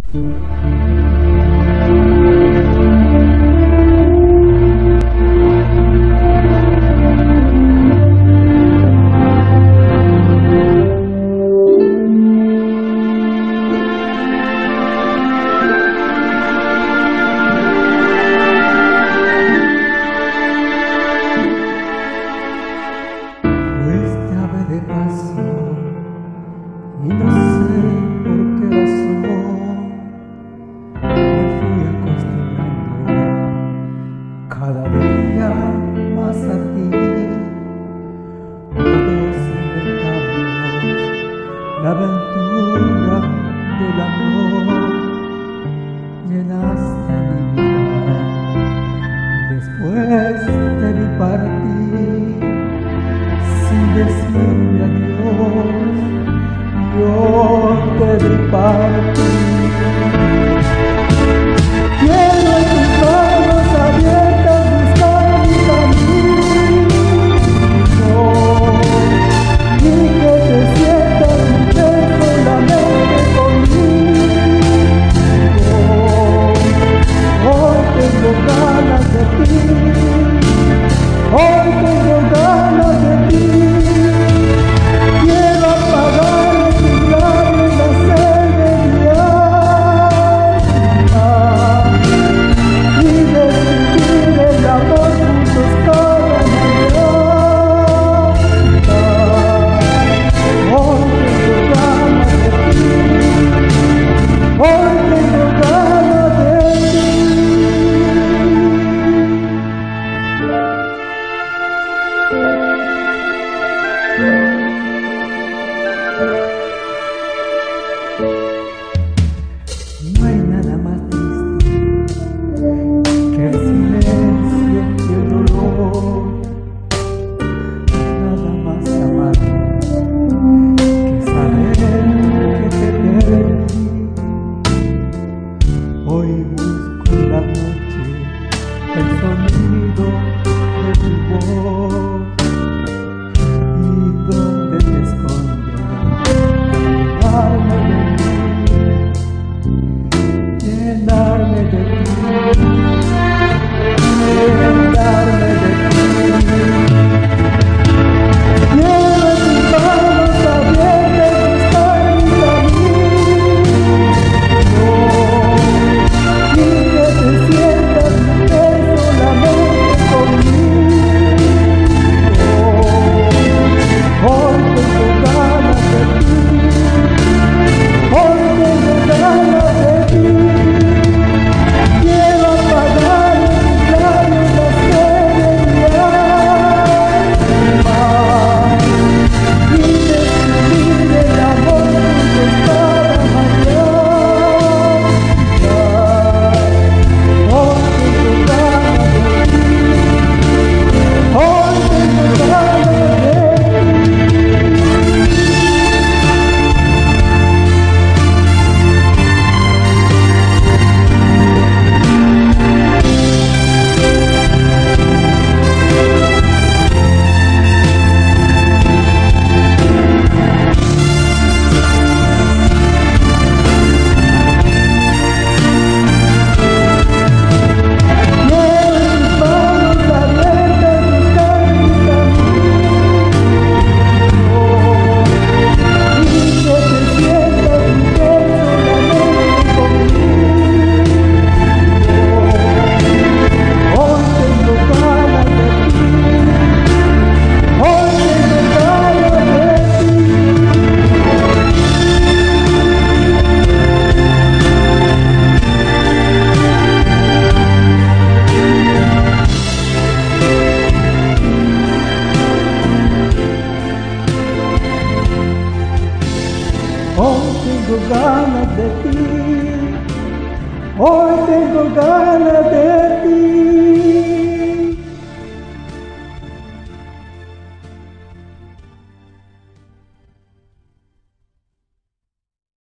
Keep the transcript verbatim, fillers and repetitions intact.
Y no sé por qué razón me fui acostumbrando cada día más a ti. Todos inventamos la aventura del amor. Llenaste mi vida y después te vi partir sin decirme adiós. Yo te vi partir. Quiero en tus manos abiertas buscar mi camino y que te sientas mujer solamente conmigo. Hoy tengo ganas de ti, hoy tengo ganas de ti. Quiero apagar no hay nada más triste que el silencio y el dolor, nada más amargo que saber que te perdí. Hoy busco en la noche el sonido de tu voz y donde te escondes, llenarme de ti, llenarme de ti, llenarme de ti. Quiero en tus manos abiertas buscar mi camino y que te sientas mujer solamente conmigo. Hoy tengo ganas de ti, hoy tengo ganas de ti. Quiero apagar en tus labios la sed de mi alma y descubrir el amor juntos cada mañana. Hoy tengo ganas de ti, hoy tengo ganas de ti. Hoy tengo ganas de ti, hoy tengo ganas